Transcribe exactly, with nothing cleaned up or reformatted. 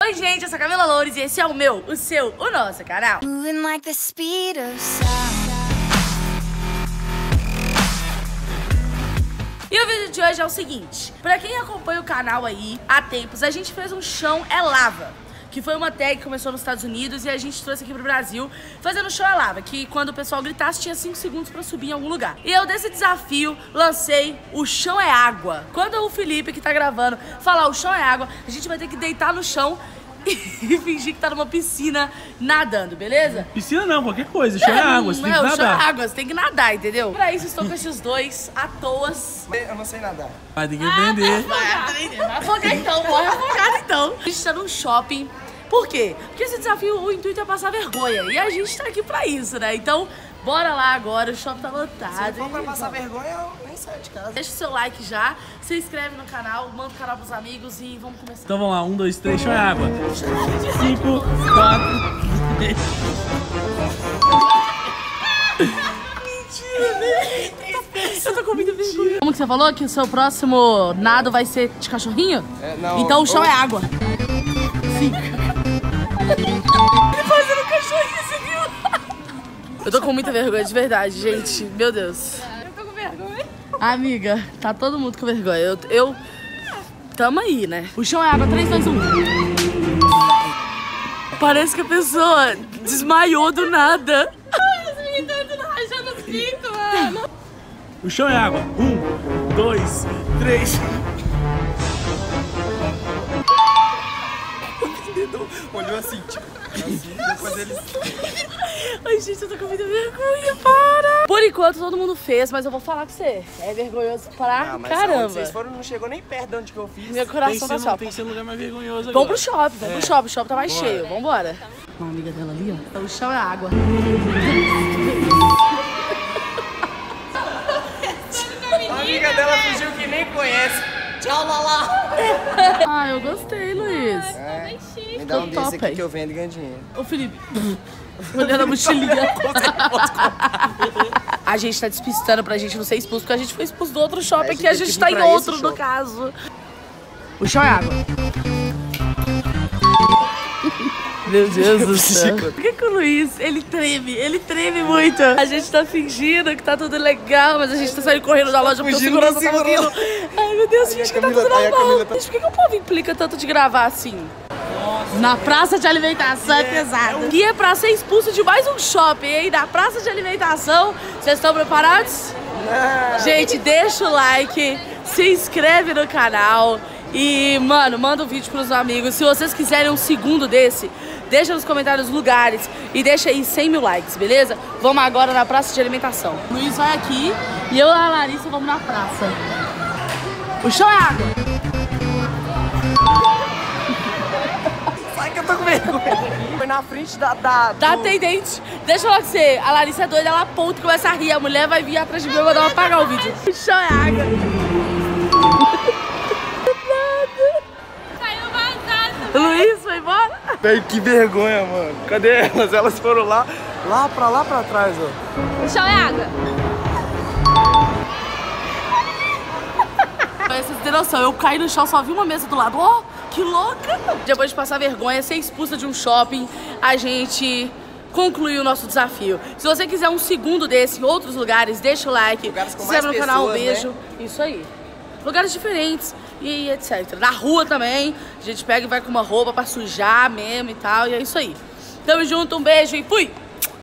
Oi gente, eu sou a Camila Loures e esse é o meu, o seu, o nosso canal. E o vídeo de hoje é o seguinte, pra quem acompanha o canal aí há tempos, a gente fez um Chão é Lava, que foi uma tag que começou nos Estados Unidos e a gente trouxe aqui pro Brasil, fazendo Chão é Lava, que quando o pessoal gritasse tinha cinco segundos pra subir em algum lugar. E eu desse desafio lancei o Chão é Água. Quando o Felipe, que tá gravando, falar o chão é água, a gente vai ter que deitar no chão e fingir que tá numa piscina nadando, beleza? Piscina não, qualquer coisa, chão é, é água, você tem que é, nadar. O chão é água, você tem que nadar, entendeu? Pra isso estou com esses dois à toa. Eu não sei nadar. Vai ter que aprender. Ah, vai aprender, vai afogar então, morre afogado então. A gente tá num shopping. Por quê? Porque esse desafio, o intuito é passar vergonha. E a gente tá aqui pra isso, né? Então, bora lá agora, o shopping tá lotado. Se for pra passar vergonha, eu nem saio de casa. Deixa o seu like já, se inscreve no canal, manda o canal pros amigos e vamos começar. Então vamos lá, um, dois, três, chão é água. Cinco, quatro, três. Mentira, né? Eu tô com muita vergonha. Como que você falou? Que o seu próximo nado vai ser de cachorrinho? É, não. Então o chão ou... é água. Cinco. Ele fazendo cachorrinho, você viu? Eu tô com muita vergonha, de verdade, gente. Meu Deus. Eu tô com vergonha. Amiga, tá todo mundo com vergonha. Eu, eu... Tamo aí, né? O chão é água, três, dois, um. Parece que a pessoa desmaiou do nada. Ai, esse menino tá tudo rachando os pintos, mano. O chão é água. Um, dois, três. Olhou assim, tipo, assim, depois eles... Ai, gente, eu tô com muita vergonha, para! Por enquanto, todo mundo fez, mas eu vou falar com você. É vergonhoso pra Ah, mas caramba. aonde vocês foram, não chegou nem perto de onde que eu fiz. Meu Tem coração que, tá ser, só. tem que ser um lugar mais vergonhoso agora. Vamos pro shopping, vamos É. pro shopping. O shopping tá mais Bora. cheio, vambora. Uma amiga dela ali, ó. O chão é água. A amiga dela fugiu que nem conhece. Tchau, Lala! Ah, eu gostei, Luiz. É, chique. me dá um Tô desse top aqui aí. que eu vendo e ganho dinheiro. Ô, Felipe. Olhando a mochilinha. A gente tá despistando pra gente não ser expulso, porque a gente foi expulso do outro shopping, É, a gente que a tem gente que tá vir em pra esse outro, no shopping. caso. O chão é água. Meu Deus do céu. Por que, que o Luiz, ele treme? Ele treme muito. A gente tá fingindo que tá tudo legal, mas a gente tá saindo correndo da loja porque o fugindo segurança do tá segurança. vindo. Ai, meu Deus, Aí finge a que tá Camila- tudo aí a normal. Camila tá- Gente, por que, que o povo implica tanto de gravar assim? Nossa. Na praça de alimentação é, é pesado. E é pra ser expulso de mais um shopping, hein? Na praça de alimentação. Vocês estão preparados? Não. Gente, deixa o like, se inscreve no canal e, mano, manda um vídeo pros amigos. Se vocês quiserem um segundo desse, deixa nos comentários lugares e deixa aí cem mil likes, beleza? Vamos agora na praça de alimentação. O Luiz vai aqui e eu e a Larissa vamos na praça. O chão é água. Sai que eu tô com vergonha. Foi na frente da... Da, Da do- atendente. Deixa eu falar com você. A Larissa é doida, ela aponta e começa a rir. A mulher vai vir atrás de mim e vai dar uma apagar o vídeo. O chão é água. Saiu vazado. O Luiz foi embora? Velho, que vergonha, mano. Cadê elas? Elas foram lá, lá pra lá pra trás, ó. O chão é água. Pra vocês terem noção, eu caí no chão, só vi uma mesa do lado. Ó, oh, que louca! Depois de passar vergonha, ser expulsa de um shopping, a gente concluiu o nosso desafio. Se você quiser um segundo desse em outros lugares, deixa o like. Lugares com Se mais inscreve no canal, um pessoas, beijo. Isso aí. Lugares diferentes e etcétera. Na rua também, a gente pega e vai com uma roupa pra sujar mesmo e tal. E é isso aí. Tamo junto, um beijo e fui!